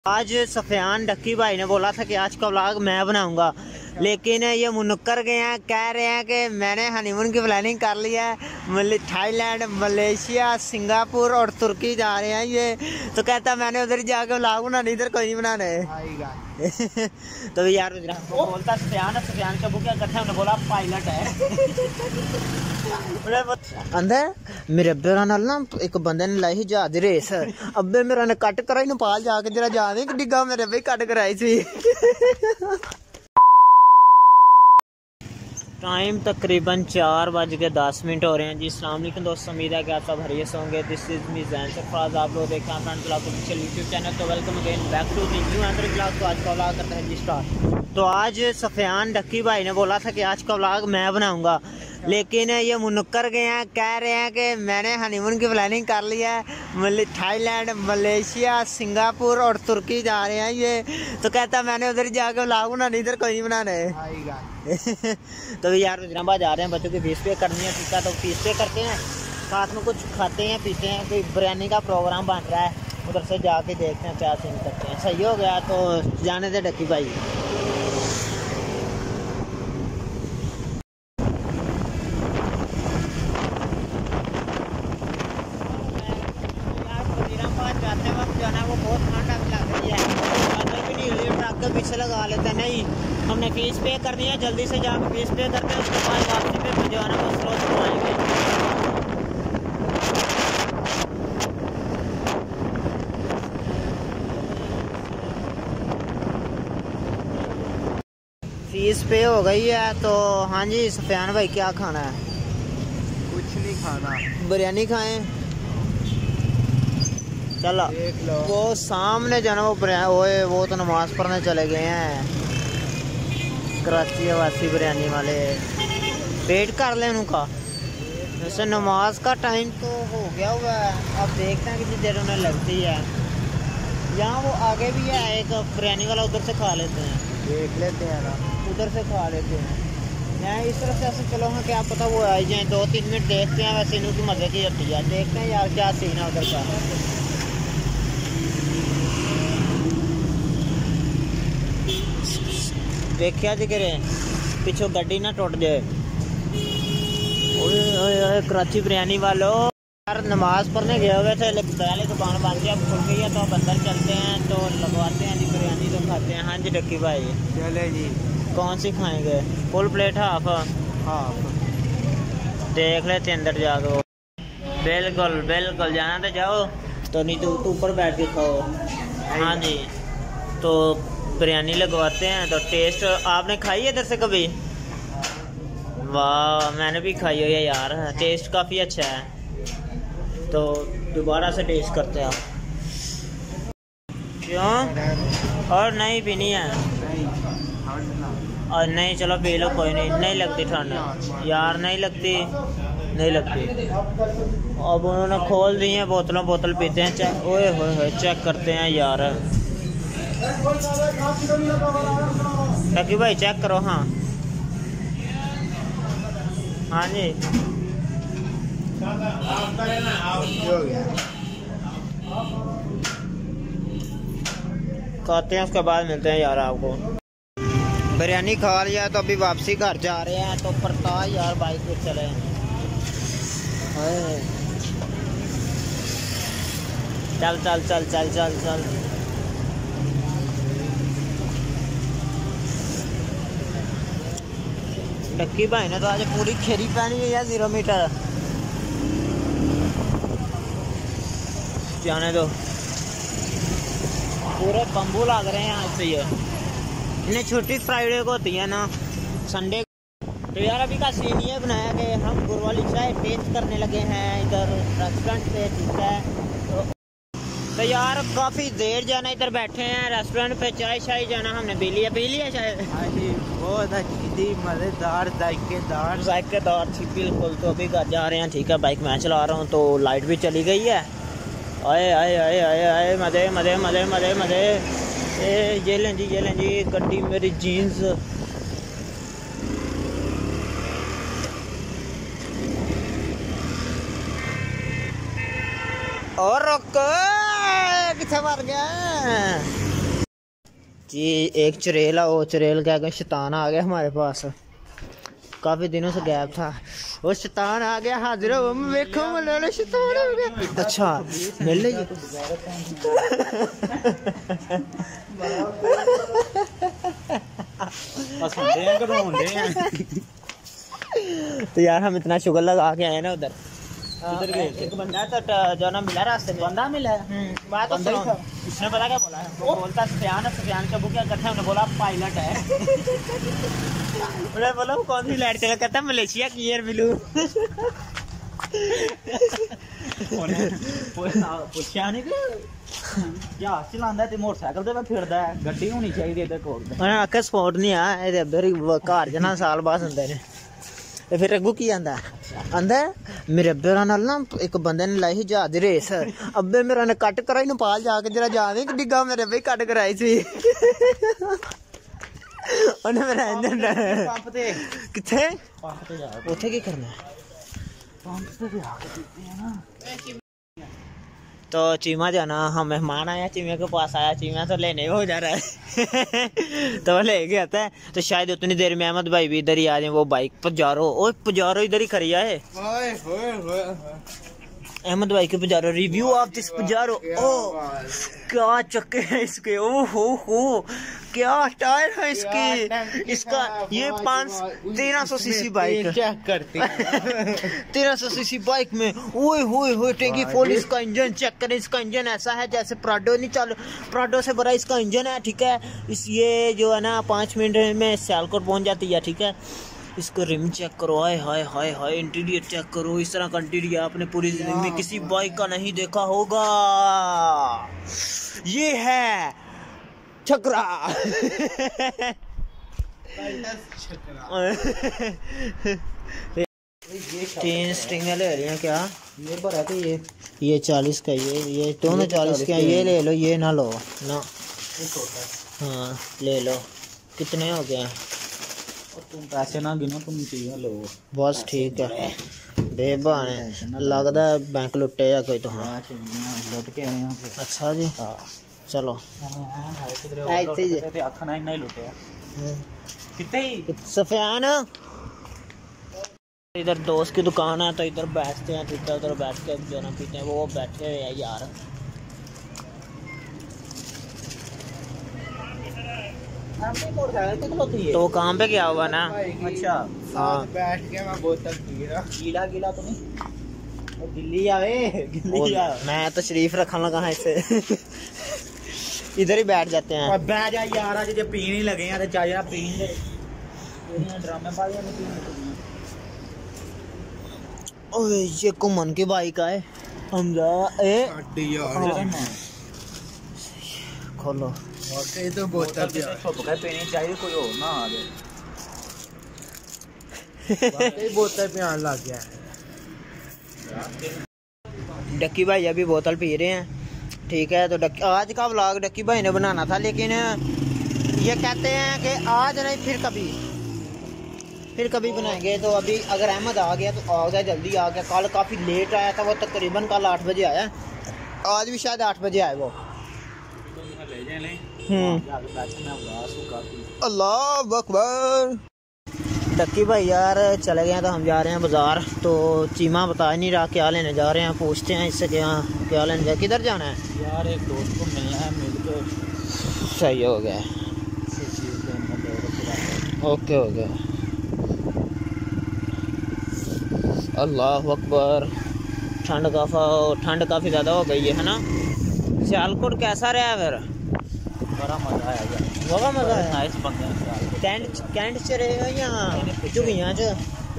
आज सफियान डक्की भाई ने बोला था कि आज का व्लॉग मैं बनाऊंगा, लेकिन ये मुनक्कर गए हैं, कह रहे हैं कि मैंने हनीमून की प्लानिंग कर लिया है। थाईलैंड, मलेशिया, सिंगापुर और तुर्की जा रहे हैं ये। तो कहता मैंने उधर जाके व्लॉग बनाना, इधर कोई नहीं बनाना है। तो यार वो बोलता सफियान का क्या करता है, उन्होंने बोला पायलट है। अंदर मेरे अब्बे नाल ना एक बंदे ने लाई जहाज रेस, अब्बे मेरा ने कट कराई नेपाल जाके जरा जाने डिग्गा मेरे अब्बे कट कराई थी। टाइम तकरीबन 4:10 हो रहे हैं जी। अस्सलाम वालेकुम दोस्तों, उम्मीद है कि आप सब हरीस होंगे। This is me Zain Sarfaraz, आप लोग देखें friend blog official YouTube channel. तो welcome again back to the new other blog. तो आज का व्लॉग करते हैं जी स्टार्ट। तो आज सफियान डक्की भाई ने बोला था कि आज का व्लॉग मैं बनाऊंगा, लेकिन ये मुनक्कर गए हैं, कह रहे हैं कि मैंने हनीमून की प्लानिंग कर लिया है। थाईलैंड, मलेशिया, सिंगापुर और तुर्की जा रहे हैं ये। तो कहता मैंने उधर जाके व्लॉग बनाना, इधर कोई नहीं बनाना है। तो यार वजीराबाद जा रहे हैं, बच्चों की फीस पे करनी है, ठीक है। तो फीस पे करते हैं, साथ में कुछ खाते हैं पीते हैं। कोई बिरयानी का प्रोग्राम बन रहा है, उधर से जाके देखते हैं क्या सीन करते हैं। सही हो गया तो जाने दे डक्की भाई। जाते वक्त जो है ना वो बहुत ठंड लग रही है, अगर भी नहीं रही ट्रक के पीछे लगा लेते हैं। नहीं, हमने फीस पे करनी है, जल्दी से जाकर फीस पे करते हैं, उसके बाद वापसी पे जो है ना वो स्लो स्लो आएंगे। फीस पे हो गई है। तो हाँ जी सफियान भाई, क्या खाना है? कुछ नहीं खाना, बिरयानी खाएं। चलो वो सामने जाना, वो तो नमाज पढ़ने चले गए हैं, कराची वासी बिरयानी वाले। वेट कर लें उनका, वैसे नमाज का टाइम तो हो गया हुआ है, अब देखते हैं कितनी देर उन्हें लगती है। यहाँ वो आगे भी है एक बिरयानी वाला, उधर से खा लेते हैं, देख लेते हैं ना, उधर से खा लेते हैं। मैं इस तरफ से ऐसे चलो हाँ, क्या पता वो आ जाए। 2-3 मिनट देखते हैं, वैसे इनकी मजे की हट्टी है, देखते हैं यार क्या सीन है उधर का। देखिया जी करे पिछो गड्डी ना टूट जाए। ओए कराची बिरयानी वालों, यार नमाज पढ़ने गए हुए थे, लेकिन पहले दुकान बंद है, अब खुल गई है। तो अब अंदर चलते हैं, तो लगवाते हैं जी बिरयानी, तो खाते हैं। हाँ जी डक्की भाई, चले जी। कौन सी खाएंगे? Full plate half? देख लेते अंदर जाकर। बिल्कुल बिल्कुल, जाना तो जाओ, तो नहीं तो ऊपर बैठ के खाओ। हाँ जी, तो बिरयानी लगवाते हैं। तो टेस्ट आपने खाई है इधर से कभी? वाह, मैंने भी खाई हुई है यार, टेस्ट काफ़ी अच्छा है। तो दोबारा से टेस्ट करते हैं आप। क्यों? और नहीं पीनी है? और नहीं, चलो पी लो, कोई नहीं, नहीं लगती ठंड यार, नहीं लगती, नहीं लगती। अब उन्होंने खोल दी है बोतलों, बोतल पीते हैं, चेक, ओए होए चेक करते हैं यार। डक्की भाई चेक करो। हाँ हाँ जी, खाते हैं, उसके बाद मिलते हैं यार आपको। बिरयानी खा लिया तो अभी वापसी घर जा रहे हैं। तो परता यार बाइक पे चले, चल चल चल चल चल चल। डक्की भाई ने तो आज पूरी खेरी पहनी हुई है 0 मीटर। जाने दो, पूरे बम्बू लग रहे हैं आज से। ये इन्हें छुट्टी फ्राइडे को होती है ना, संडे। तो यार अभी का सीन ये बनाया कि हम गुरवाली चाय टेस्ट करने लगे हैं इधर रेस्टोरेंट पे, ठीक है। तो यार काफ़ी देर जाना, इधर बैठे हैं रेस्टोरेंट पे, चाय शाय जाना हमने पी लिया शायद। हाँ जी, बहुत अच्छी थी, मज़ेदार, जायकेदार थी बिल्कुल। तो अभी घर जा रहे हैं, ठीक है। बाइक मैं चला रहा हूँ, तो लाइट भी चली गई है। आए आए आए आए आए, मज़े मज़े मज़े मज़े मज़े। ये लें जी गड्डी मेरी जीन्स। और रुक, किथे मर गया। जी एक चुड़ैल है, वो चुड़ैल क्या गया शैतान आ गया हमारे पास, काफ़ी दिनों से गैप था, वो शैतान आ गया हाजिर हो, देखो मलाना शैतान आ गया। अच्छा मिल लीजिए तो यार हम इतना शुगर लगा के आए ना उधर एक बंदा तो जो ना मिला रास्ते में, बंदा मिला बात तो सुनो, उसने पता क्या बोला है, वो बोलता सफियान है, सफियान का क्या करता है, उन्हें बोला पायलट है उन्हें बोला कौन सी लाइट चला, कहता मलेशिया की एयर ब्लू ਪੁੱਛਿਆ ਨਹੀਂ ਕਿ ਜਹਾਜ਼ ਚਲਾਉਂਦਾ ਤੇ ਮੋਟਰਸਾਈਕਲ ਤੇ ਫਿਰਦਾ ਹੈ, ਗੱਡੀ ਹੋਣੀ ਚਾਹੀਦੀ ਇਹਦੇ ਕੋਲ। ਉਹਨੇ ਆਖਿਆ ਸਪੋਰਟ ਨਹੀਂ ਆ ਇਹਦੇ ਅੰਦਰ ਹੀ ਘਰ ਜਨਾ ਸਾਲ ਬਾਅਦ ਹੁੰਦੇ ਨੇ। ਤੇ ਫਿਰ ਅੱਗੂ ਕੀ ਆਂਦਾ ਆਂਦਾ ਮੇਰੇ ਅੱਬੇ ਨਾਲ ਨਾ ਇੱਕ ਬੰਦੇ ਨੇ ਲਾਈ ਸੀ ਜਹਾਜ਼ ਦੀ ਰੇਸ, ਅੱਬੇ ਮੇਰਾ ਨੇ ਕੱਟ ਕਰਾਈ ਨੇਪਾਲ ਜਾ ਕੇ ਜਿਹੜਾ ਜਾਵੇ ਕਿ ਡਿੱਗਾ ਮੇਰੇ ਅੱਬੇ ਕੱਟ ਕਰਾਈ ਸੀ ਉਹਨੇ ਮੇਰਾ ਇੰਜਨ ਪੰਪ ਤੇ ਕਿੱਥੇ ਪੰਪ ਤੇ ਜਾ ਉੱਥੇ ਕੀ ਕਰਨਾ पंप पे भी आके देते हैं ना। तो चीमा जाना हम मेहमान आया चीमे के पास आया, चीमा तो लेने हो जा रहा है तो ले गया था, तो शायद उतनी देर में अहमद भाई भी इधर ही आ जाए, वो बाइक पजारो, ओ पजारो इधर ही खड़ी है अहमद भाई के Pajero, review of this Pajero, ओ क्या चक्के हैं इसके, ओ हो क्या टायर है इसकी, इसका ये 1300 सीसी बाइक चेक करते 1300 सीसी बाइक में ओए होए टेंकी फुल, इसका इंजन चेक करें, इसका इंजन ऐसा है जैसे प्राडो नहीं चालू, प्राडो से बड़ा इसका इंजन है, ठीक है। इस ये जो है ना 5 मिनट में सियालकोट पहुंच जाती है, ठीक है। इसको रिम चेक करो, हाय हाय हाय हाय, इंटीरियर चेक करो, इस तरह का इंटीरियर आपने पूरी जिंदगी में किसी बाइक का नहीं देखा होगा। ये है छकरा तीन स्ट्रिंग ले रही हैं क्या, ये भरा तो ये 40 का, ये दोनों 40 के, ये ले लो, ये ना लो ना, हाँ ले लो, कितने हो गए तुम पैसे ना गिनो, तुम चीजें लो बस ठीक है। बेबहाने लगता है बैंक लुटे या कोई, तो हाँ लुट के आए हैं। अच्छा जी चलो आखना इन्ना ही लुटे कितने ही सफियान, इधर दोस्त की दुकान है तो इधर बैठते हैं, ठीक है, उधर बैठ के जो ना पीते हैं, वो बैठे हुए हैं यार। तो काम पे क्या हुआ ना, अच्छा हाँ बैठ के मैं बोतल पी रहा, गीला गीला तो नहीं, गिल्ली आवे गिल्ली आ, मैं तो शरीफ रखने लगा है इसे इधर ही बैठ जाते हैं। बह जा यार, आज जे पीने ही लगे हैं तो चाय ना पीन दे, ड्रामे पालियां नहीं पीने। ओए ये कुमन की बाइक है हमजा, ए खोलो ये तो बोतल छुप के पीनी चाहिए, कोई और ना आ जाए बोतल पे आने लग गया है। डक्की भाई अभी बोतल पी रहे हैं, ठीक है। तो आज का व्लॉग डक्की भाई ने बनाना था, लेकिन ये कहते हैं कि आज नहीं फिर कभी बनाएंगे। तो अभी अगर अहमद आ गया तो आ गया, जल्दी आ गया, कल काफ़ी लेट आया था वो, तकरीबन कल 8 बजे आया, आज भी शायद 8 बजे आए वो। अल्लाह अकबर। डक्की भाई यार चले गए हैं, तो हम जा रहे हैं बाज़ार। तो चीमा बता नहीं रहा क्या लेने जा रहे हैं, पूछते हैं इससे क्या लेने जा, किधर जाना है यार, एक दोस्त को मिलना है, मिल के सही हो गया, ओके हो गया। अल्लाह अकबर। ठंड काफ़ी ज़्यादा हो गई है ना। सियालकोट कैसा रहा फिर? बड़ा मज़ा आया यार, बड़ा मज़ा आया। नाइस बंदे हैं। कैंट च रहेगा या झुगियां च?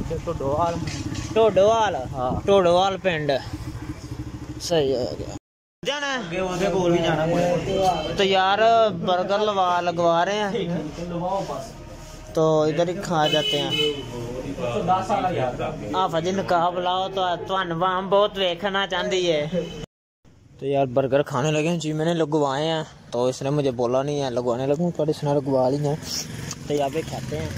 ढोडोवाल पिंड सही हो गया। जाना है उनके कोल भी जाना है। तो यार बर्गर लगवा रहे हैं, तो इधर ही खा जाते हैं। 10 साल यार आप अजी नकाह बुलाओ तो तुम बहुत देखना चाहती है। तो यार बर्गर खाने लगे हैं जी, मैंने लगवाए हैं, तो इसने मुझे बोला नहीं है लगवाने लगूँ, पर इसने लगवा ली हैं। तो यहाँ पे खाते हैं,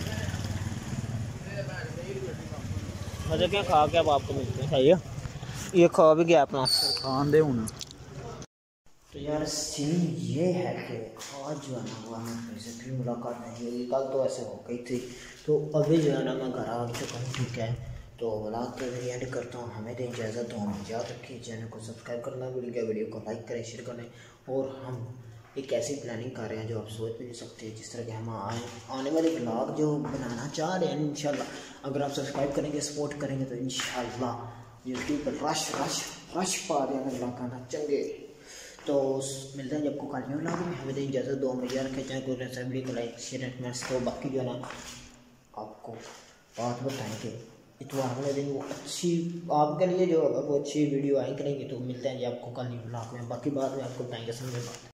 मजे क्या खा के अब आपको मिलते हैं। सही है, ये खा भी गया अपना खान दे हूँ। तो यार सीन ये है कि आज जो है ना वो हमें फिर से फिर मुलाकात नहीं हुई। कल तो ऐसे हो गई थी, तो अभी जो है ना मैं घर आ चुका हूँ, ठीक है। तो व्लॉग तो भी एंड करता हूँ, हमें दें इजाज़त। तो हम याद रखिए चैनल को सब्सक्राइब करना, वीडियो को लाइक करें, शेयर करें। और हम एक ऐसी प्लानिंग कर रहे हैं जो आप सोच भी नहीं सकते, जिस तरह के हम आने वाले व्लॉग जो बनाना चाह रहे हैं इंशाल्लाह, अगर आप सब्सक्राइब करेंगे, सपोर्ट करेंगे तो इंशाल्लाह यूट्यूब पर रश पा देंगे व्लॉग आना चंगे। तो मिलते हैं जब को कल में व्लॉग में, हमें दें इजाज़त। दो में यार रखें, चैनल को वीडियो को लाइक शेयर कमेंट्स। तो बाकी जो है ना आपको बात बताएंगे इतवार वाले दिन वो अच्छी आपके लिए जो होगा वो अच्छी वीडियो आए करेंगे। तो मिलते हैं जी आपको कल व्लॉग में, बाकी बात में आपको बताएंगे समझे बात।